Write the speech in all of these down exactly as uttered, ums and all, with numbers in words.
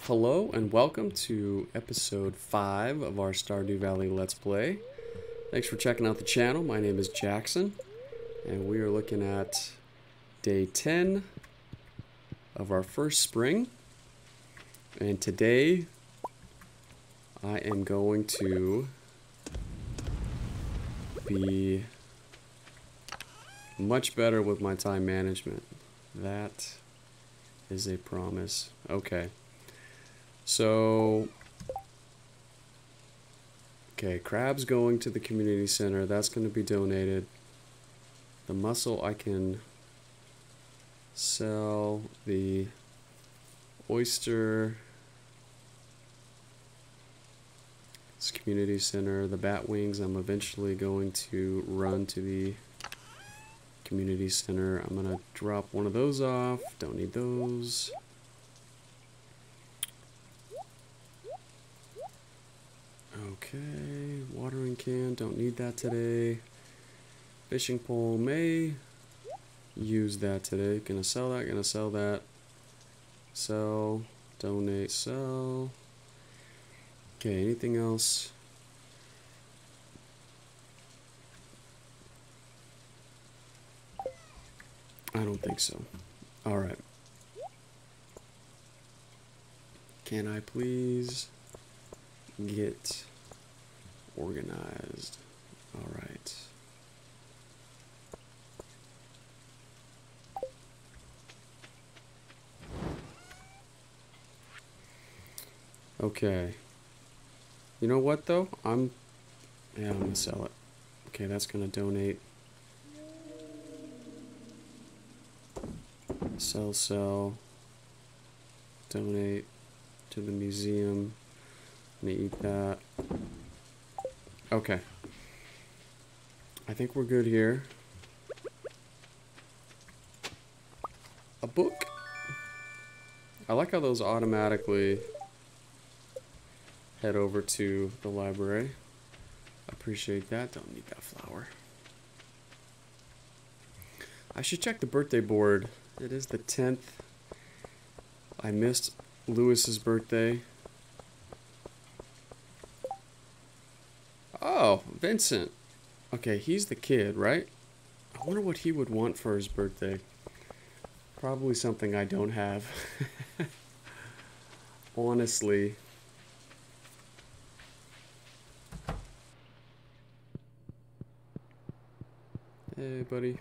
Hello and welcome to episode five of our Stardew Valley Let's Play. Thanks for checking out the channel. My name is Jackson and we are looking at day ten of our first spring. And today I am going to be much better with my time management. That is a promise. Okay. So, okay, crab's going to the community center. That's going to be donated. The mussel I can sell. The oyster, it's community center. The bat wings I'm eventually going to run to the community center. I'm going to drop one of those off. Don't need those. Okay, watering can, don't need that today. Fishing pole, may use that today. Gonna sell that, gonna sell that. Sell, donate, sell. Okay, anything else? I don't think so. Alright. Can I please get organized? All right. Okay. You know what though? I'm yeah, I'm gonna sell it. Okay, that's gonna donate. Sell, sell. Donate to the museum. Let me eat that. Okay. I think we're good here. A book. I like how those automatically head over to the library. Appreciate that. Don't need that flower. I should check the birthday board. It is the tenth. I missed Lewis's birthday. Oh, Vincent. Okay, he's the kid, right? I wonder what he would want for his birthday. Probably something I don't have. Honestly. Hey, buddy.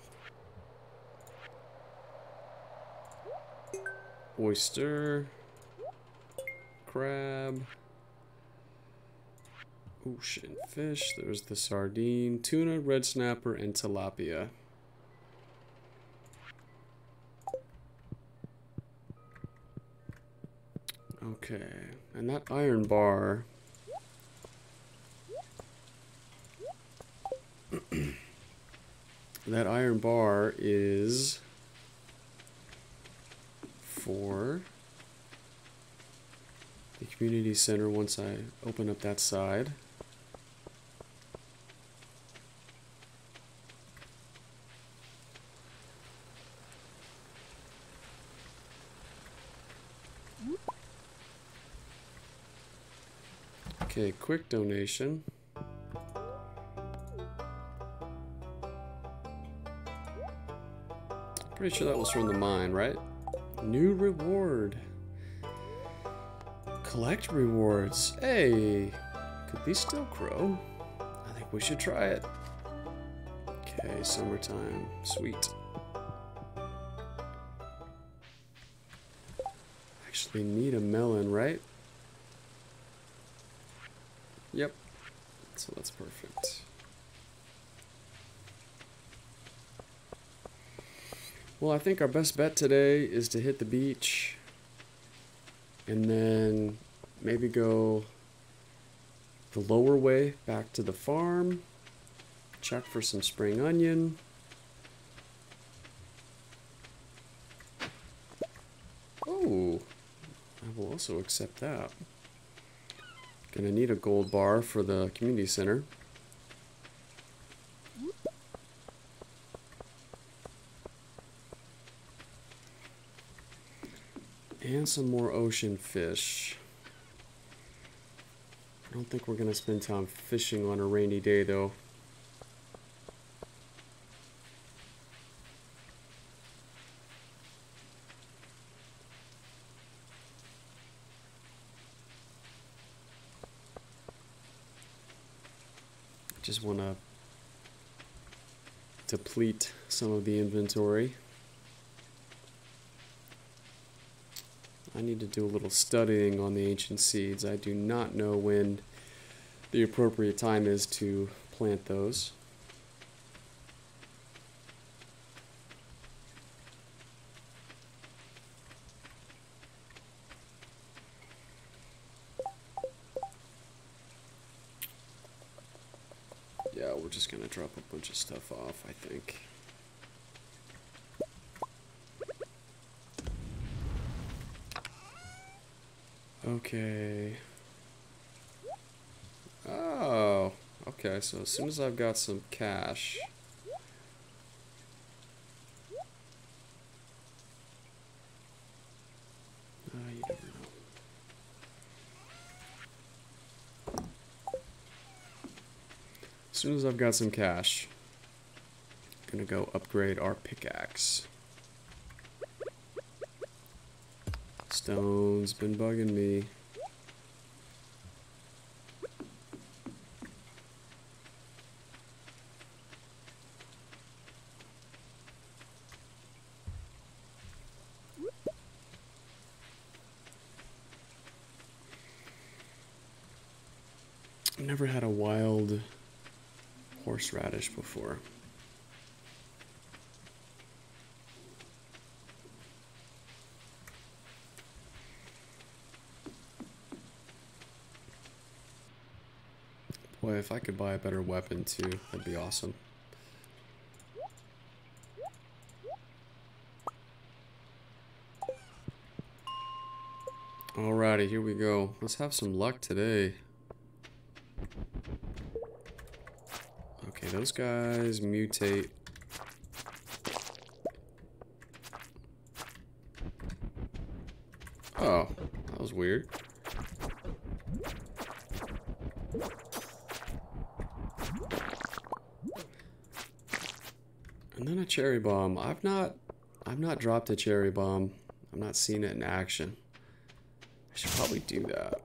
Oyster. Crab. Ocean fish, there's the sardine, tuna, red snapper, and tilapia. Okay, and that iron bar. That iron bar is for the community center once I open up that side. Okay, quick donation. Pretty sure that was from the mine, right? New reward. Collect rewards. Hey, could these still grow? I think we should try it. Okay, summertime. Sweet. Actually need a melon, right? Yep. So that's perfect. Well, I think our best bet today is to hit the beach and then maybe go the lower way back to the farm, check for some spring onion. Oh, I will also accept that. Gonna need a gold bar for the community center. And some more ocean fish. I don't think we're gonna spend time fishing on a rainy day though. Just want to deplete some of the inventory. I need to do a little studying on the ancient seeds. I do not know when the appropriate time is to plant those. Yeah, we're just gonna drop a bunch of stuff off, I think. Okay. Oh, okay, so as soon as I've got some cash. Uh, you never know. As soon as I've got some cash, I'm gonna go upgrade our pickaxe. Stone's been bugging me. I've never had a wild horseradish before. Boy, if I could buy a better weapon too, that'd be awesome. Alrighty, here we go. Let's have some luck today. Okay, those guys mutate. Oh, that was weird. And then a cherry bomb. I've not I've not dropped a cherry bomb. I've not seen it in action. I should probably do that.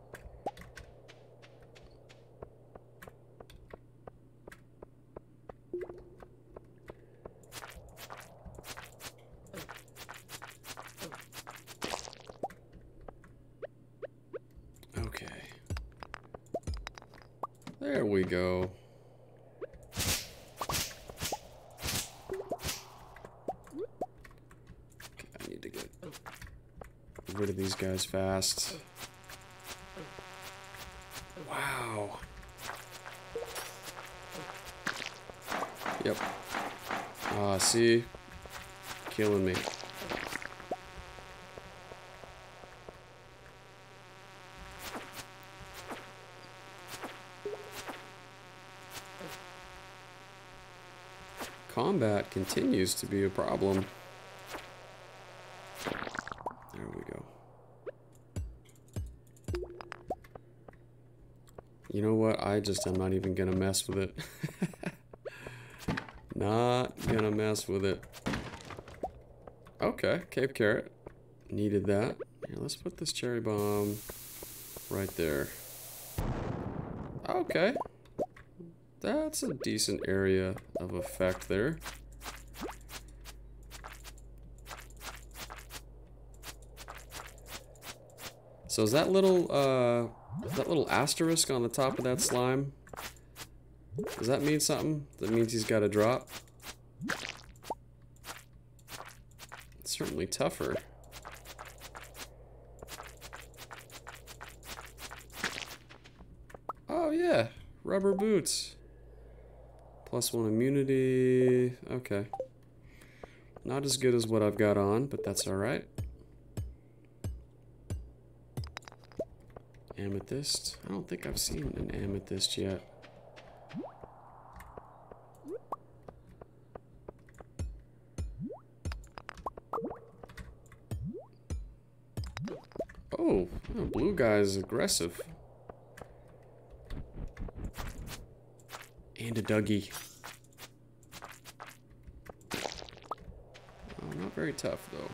Okay. There we go. Rid of these guys fast. Wow. Yep. Ah, uh, see? Killing me. Combat continues to be a problem. There we go. You know what? I just am not even gonna mess with it. Not gonna mess with it. Okay, Cape Carrot. Needed that. Here, let's put this cherry bomb right there. Okay. That's a decent area of effect there. So is that little, uh, that little asterisk on the top of that slime, does that mean something? That means he's got to drop? It's certainly tougher. Oh yeah, rubber boots. Plus one immunity. Okay. Not as good as what I've got on, but that's alright. Amethyst. I don't think I've seen an amethyst yet. Oh, oh, blue guy is aggressive. And a Dougie. Oh, not very tough, though.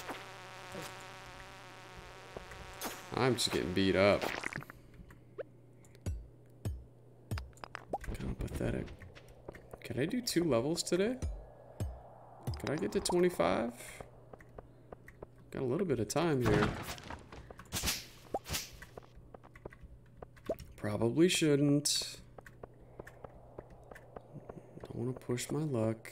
I'm just getting beat up. Kind of pathetic. Can I do two levels today? Can I get to twenty-five? Got a little bit of time here. Probably shouldn't. Don't want to push my luck.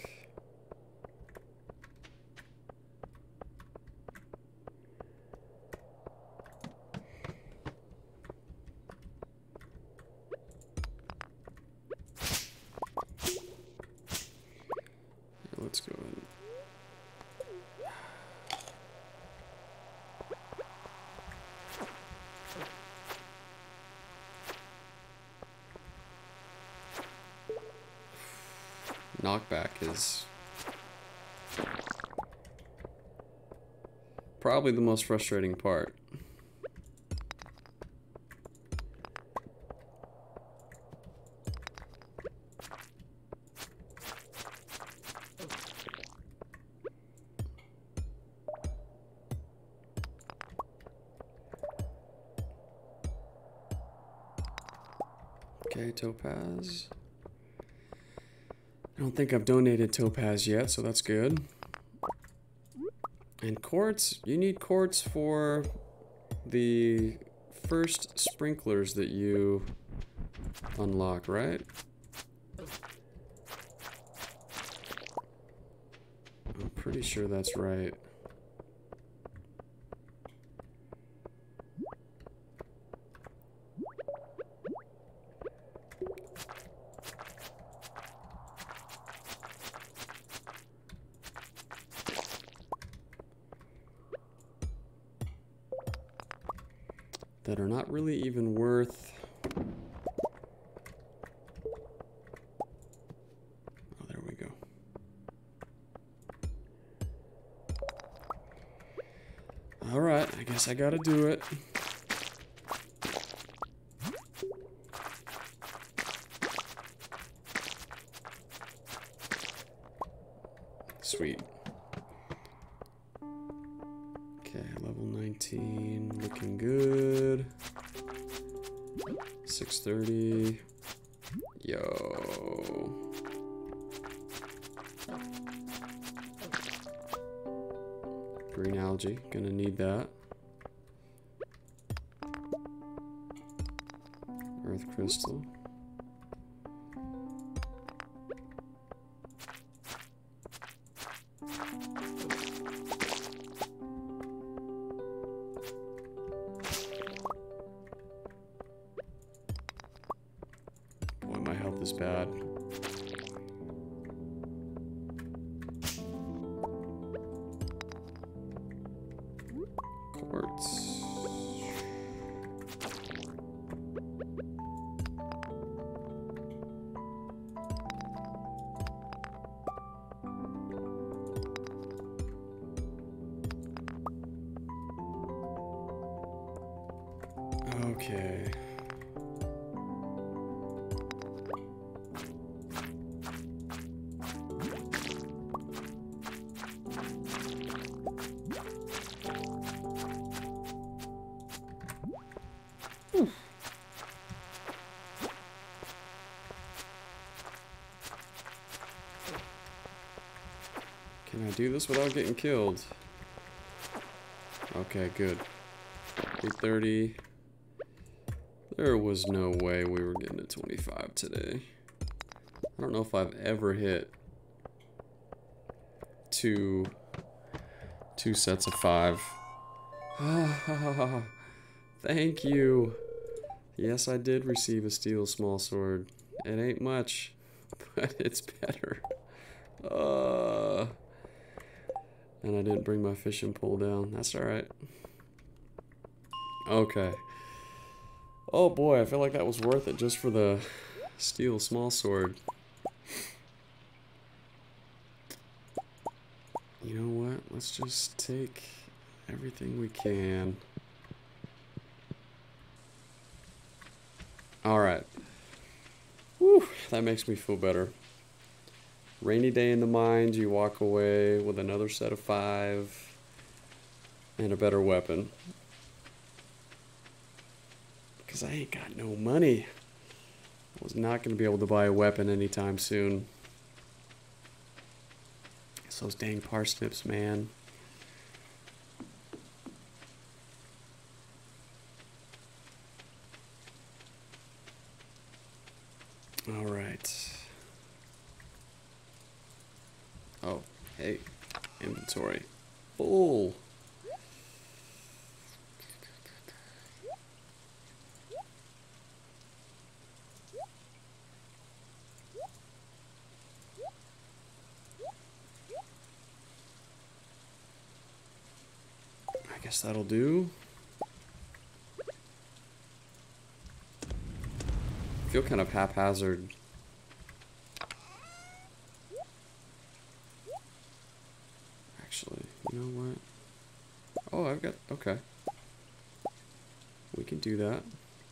Let's go ahead. Knockback is probably the most frustrating part. Okay, topaz. I don't think I've donated topaz yet, so that's good. And quartz, you need quartz for the first sprinklers that you unlock, right? I'm pretty sure that's right. That are not really even worth. Oh, there we go. All right, I guess I gotta do it. Sweet. Okay, level nineteen, looking good. six thirty. Yo. Green algae, gonna need that. Earth crystal. My health is bad. Quartz. Okay. Can I do this without getting killed? Okay, good. eight thirty. There was no way we were getting to twenty-five today. I don't know if I've ever hit two, two sets of five. Thank you. Yes, I did receive a steel small sword. It ain't much, but it's better. Uh, and I didn't bring my fishing pole down. That's alright. Okay. Oh boy, I feel like that was worth it just for the steel small sword. You know what? Let's just take everything we can. Alright. Woo! Whew, that makes me feel better. Rainy day in the mines, you walk away with another set of five and a better weapon. Because I ain't got no money. I was not going to be able to buy a weapon anytime soon. It's those dang parsnips, man. All right. Oh, hey, inventory full. I guess that'll do. I feel kind of haphazard. Actually, you know what? Oh, I've got, okay. We can do that.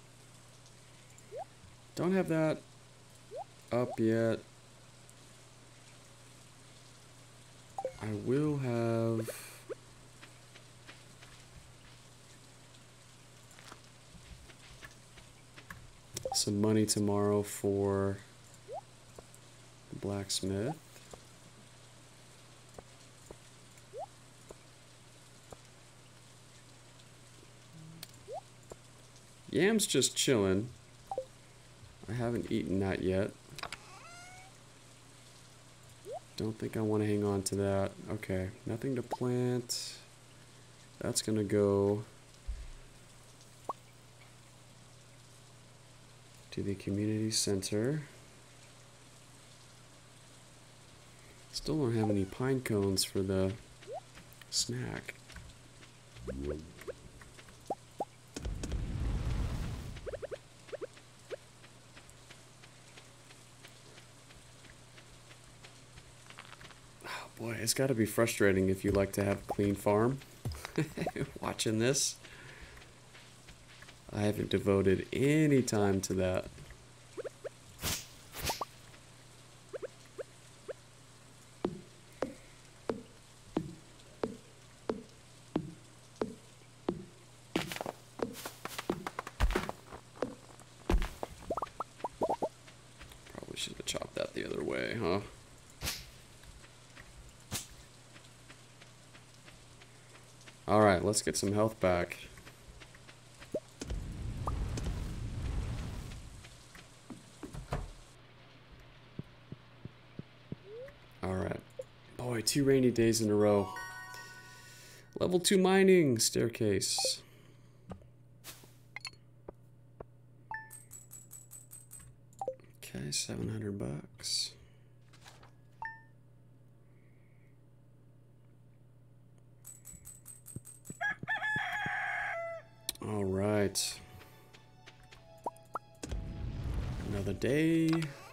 Don't have that up yet. I will have... some money tomorrow for the blacksmith. Yam's just chilling. I haven't eaten that yet. Don't think I want to hang on to that. Okay, nothing to plant. That's gonna go to the community center. Still don't have any pine cones for the snack. Oh boy, it's got to be frustrating if you like to have a clean farm. Watching this. I haven't devoted any time to that. Probably should have chopped that the other way, huh? All right, let's get some health back. Two rainy days in a row. Level two mining staircase. Okay, seven hundred bucks. All right. Another day.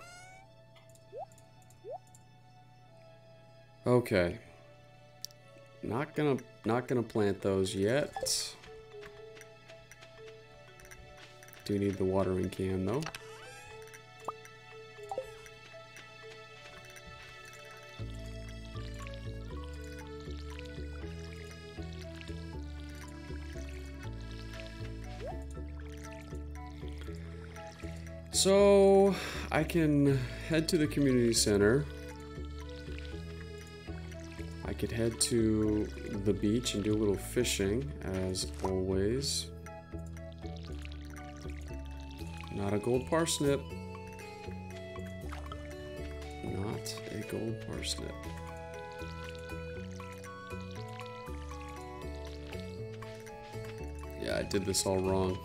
Okay. Not gonna not gonna plant those yet. Do need the watering can though. So I can head to the community center. I could head to the beach and do a little fishing, as always. Not a gold parsnip. Not a gold parsnip. Yeah, I did this all wrong.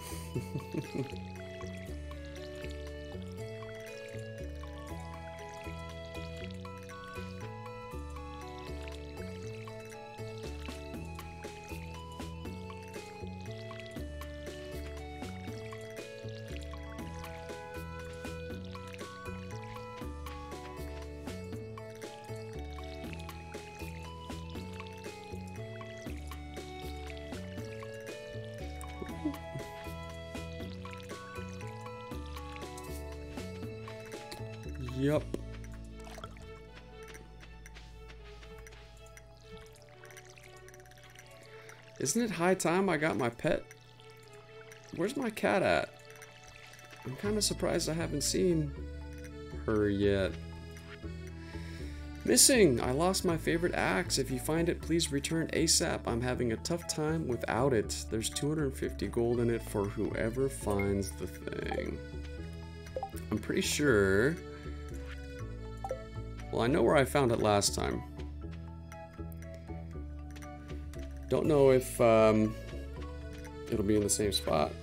Yup. Isn't it high time I got my pet? Where's my cat at? I'm kind of surprised I haven't seen her yet. Missing! I lost my favorite axe. If you find it, please return ASAP. I'm having a tough time without it. There's two hundred fifty gold in it for whoever finds the thing. I'm pretty sure... Well, I know where I found it last time. Don't know if um, it'll be in the same spot.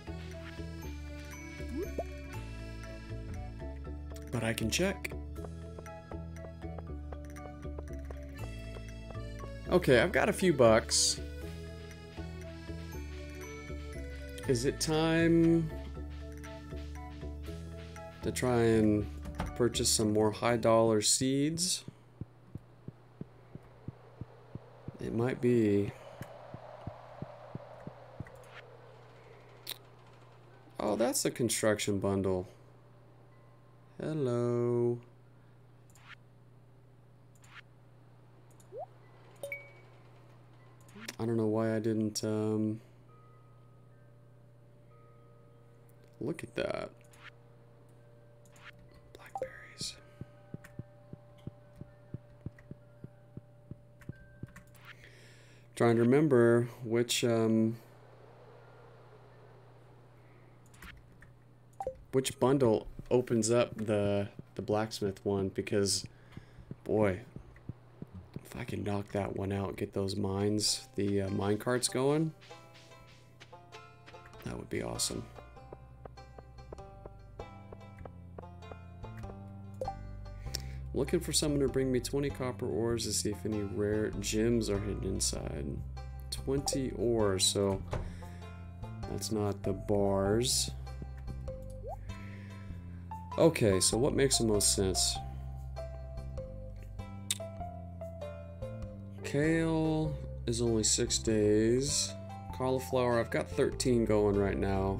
But I can check. Okay, I've got a few bucks. Is it time to try and purchase some more high dollar seeds? It might be. Oh, that's the construction bundle. Hello. I don't know why I didn't um, look at that. Blackberries. Trying to remember which um, which bundle opens up the the blacksmith one, because boy, if I can knock that one out, get those mines, the uh, mine carts going, that would be awesome. Looking for someone to bring me twenty copper ores to see if any rare gems are hidden inside. twenty ores, so that's not the bars. Okay, so what makes the most sense? Kale is only six days. Cauliflower, I've got thirteen going right now.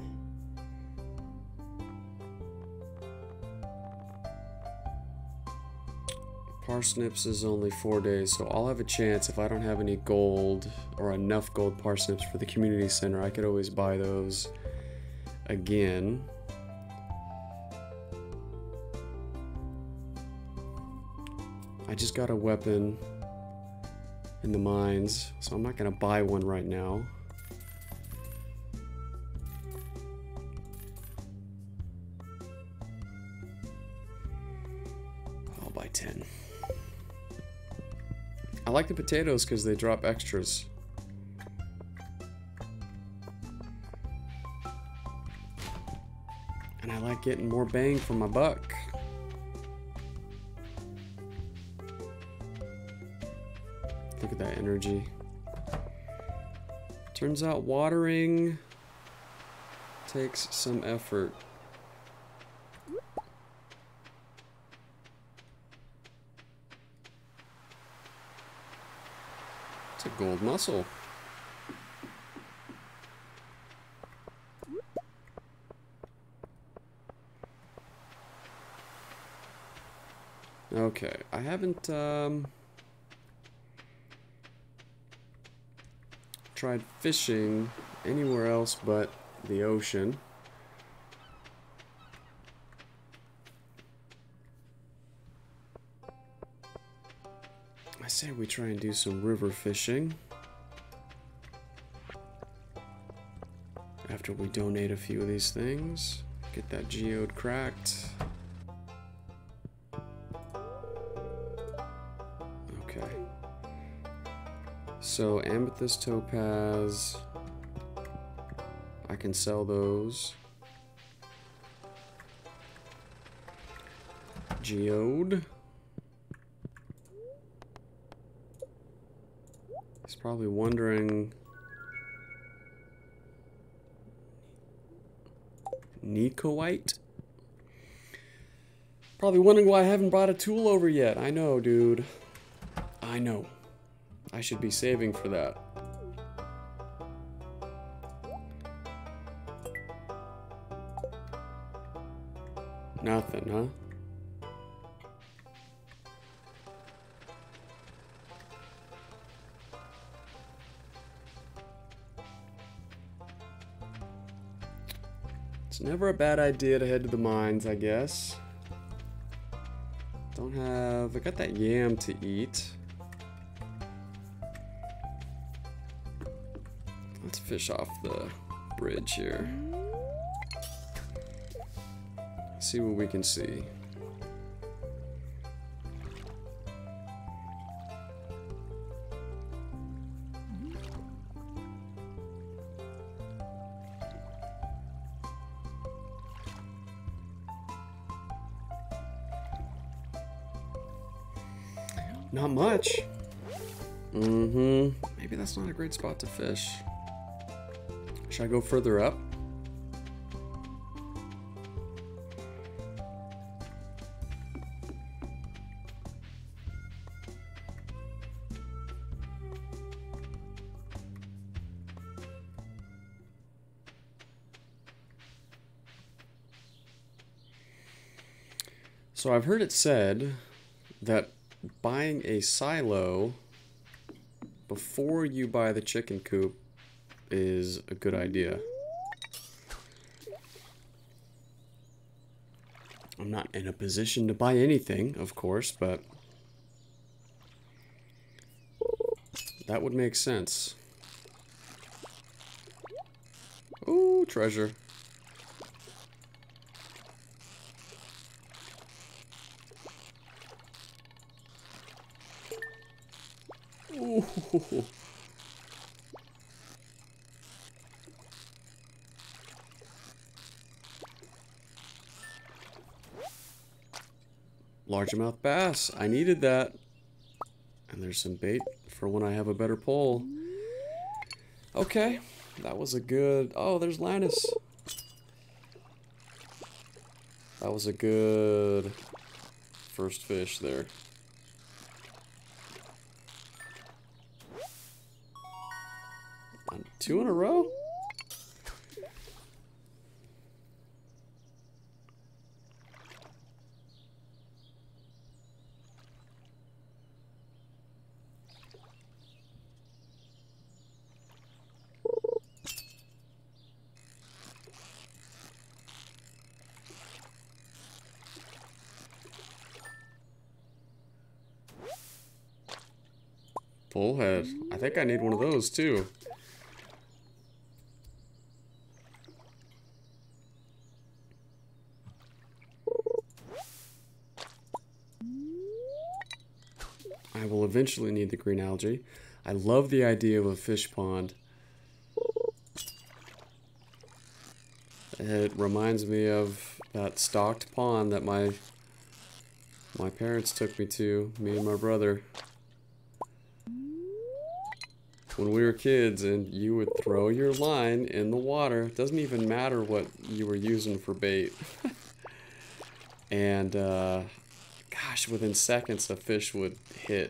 Parsnips is only four days, so I'll have a chance. If I don't have any gold or enough gold parsnips for the community center, I could always buy those again. I just got a weapon in the mines, so I'm not gonna buy one right now. I'll buy ten. I like the potatoes because they drop extras. And I like getting more bang for my buck. Look at that energy. Turns out watering takes some effort. It's a gold mussel. Okay, I haven't um tried fishing anywhere else but the ocean. I say we try and do some river fishing after we donate a few of these things. Get that geode cracked. Okay. So amethyst, topaz, I can sell those. Geode. He's probably wondering. Nicoite? Probably wondering why I haven't brought a tool over yet. I know, dude. I know. I should be saving for that. Nothing, huh? It's never a bad idea to head to the mines, I guess. Don't have... I got that yam to eat. Let's fish off the bridge here. See what we can see. Not much. Mm-hmm. Maybe that's not a great spot to fish. Should I go further up? So I've heard it said that buying a silo before you buy the chicken coop is a good idea. I'm not in a position to buy anything, of course, but that would make sense. Ooh, treasure. Ooh. Largemouth bass. I needed that. And there's some bait for when I have a better pole. Okay. That was a good... Oh, there's Lannis. That was a good first fish there. Two in a row? Bullhead. I think I need one of those too. I will eventually need the green algae. I love the idea of a fish pond. It reminds me of that stocked pond that my my parents took me to, me and my brother. When we were kids and you would throw your line in the water. It doesn't even matter what you were using for bait. And uh, gosh, within seconds a fish would hit.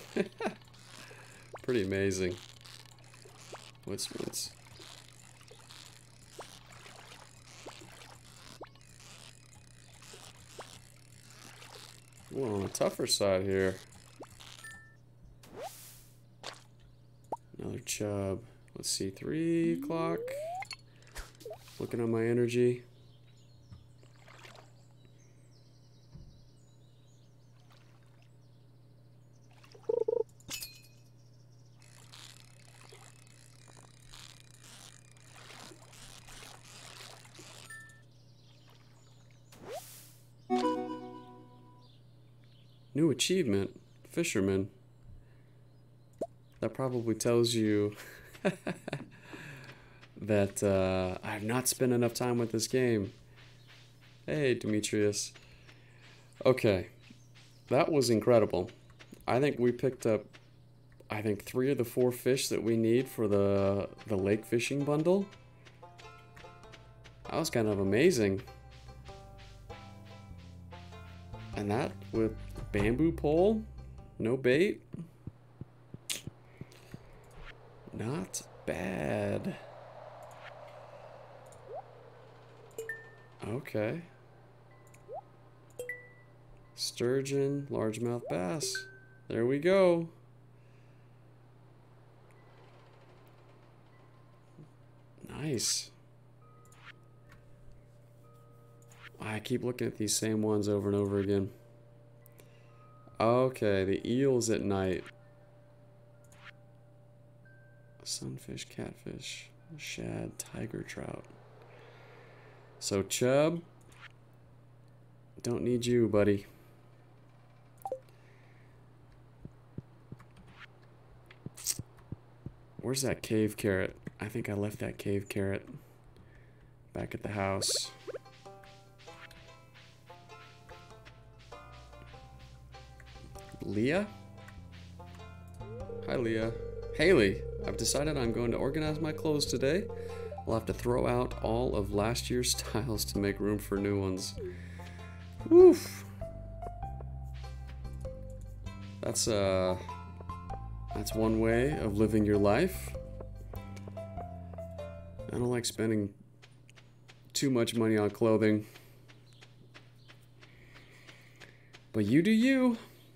Pretty amazing. What's what's We're on the tougher side here. Another chub. Let's see, three o'clock. Looking at my energy. New achievement, fisherman. That probably tells you that uh, I have not spent enough time with this game. Hey, Demetrius. Okay, that was incredible. I think we picked up, I think, three of the four fish that we need for the, the lake fishing bundle. That was kind of amazing. And that with bamboo pole, no bait. Not bad. Okay. Sturgeon, largemouth bass. There we go. Nice. I keep looking at these same ones over and over again. Okay, the eels at night. Sunfish, catfish, shad, tiger trout. So chub, don't need you, buddy. Where's that cave carrot? I think I left that cave carrot back at the house. Leah? Hi, Leah. Haley, I've decided I'm going to organize my clothes today. I'll have to throw out all of last year's styles to make room for new ones. Woof. That's, uh... That's one way of living your life. I don't like spending too much money on clothing. But you do you.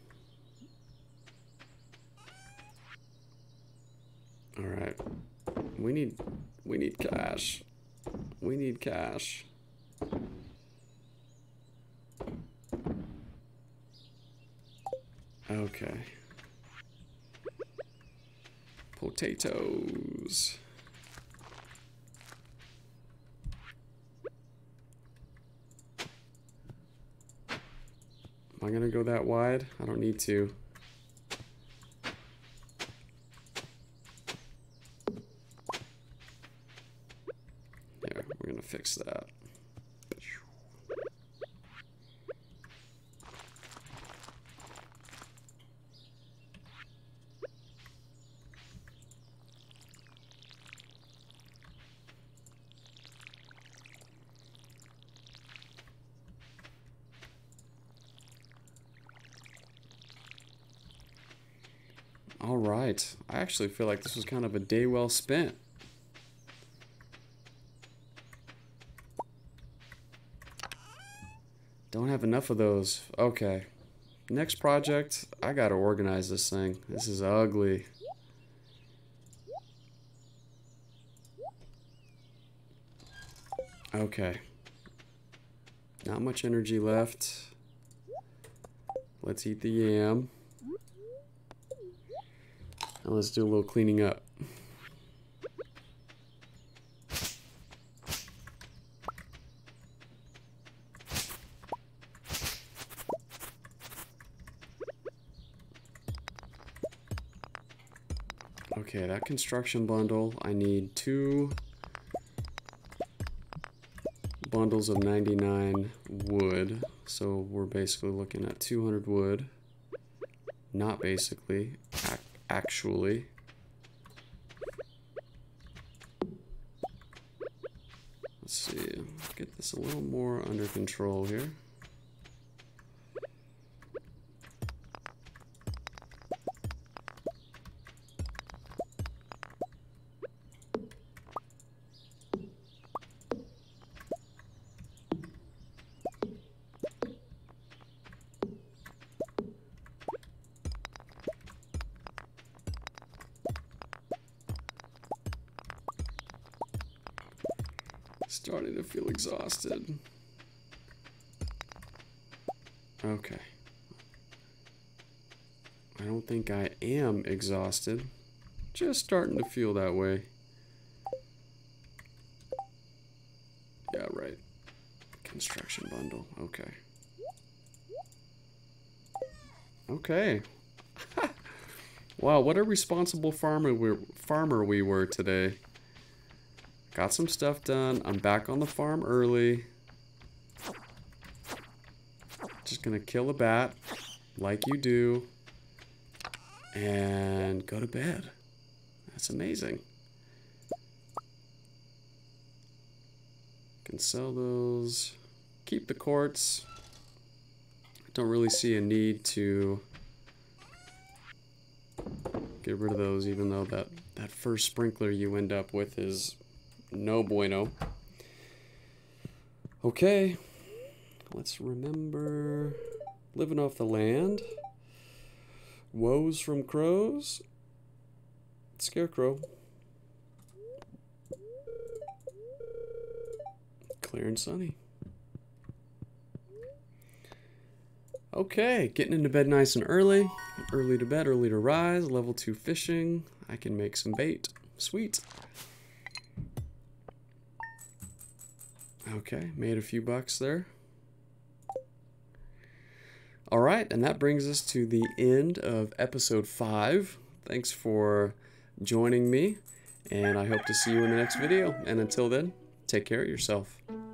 Alright. We need we need cash. We need cash. Okay. Potatoes. Am I gonna go that wide? I don't need to. There, we're gonna fix that. All right. I actually feel like this was kind of a day well spent. Don't have enough of those. Okay. Next project, I gotta organize this thing. This is ugly. Okay. Not much energy left. Let's eat the yam. And let's do a little cleaning up. Okay, that construction bundle, I need two bundles of ninety-nine wood. So we're basically looking at two hundred wood. Not basically, ac actually. Let's see, let's get this a little more under control here. Starting to feel exhausted. Okay. I don't think I am exhausted. Just starting to feel that way. Yeah, right. Construction bundle. Okay. Okay. Wow, what a responsible farmer we farmer we were today. Got some stuff done. I'm back on the farm early. Just gonna kill a bat, like you do, and go to bed. That's amazing. Can sell those. Keep the quartz. Don't really see a need to get rid of those, even though that, that first sprinkler you end up with is no bueno. Okay, let's remember living off the land. Woes from crows. Scarecrow. Clear and sunny. Okay, getting into bed nice and early. Early to bed, early to rise. Level two fishing. I can make some bait. Sweet. Okay, made a few bucks there. Alright, and that brings us to the end of episode five. Thanks for joining me, and I hope to see you in the next video. And until then, take care of yourself.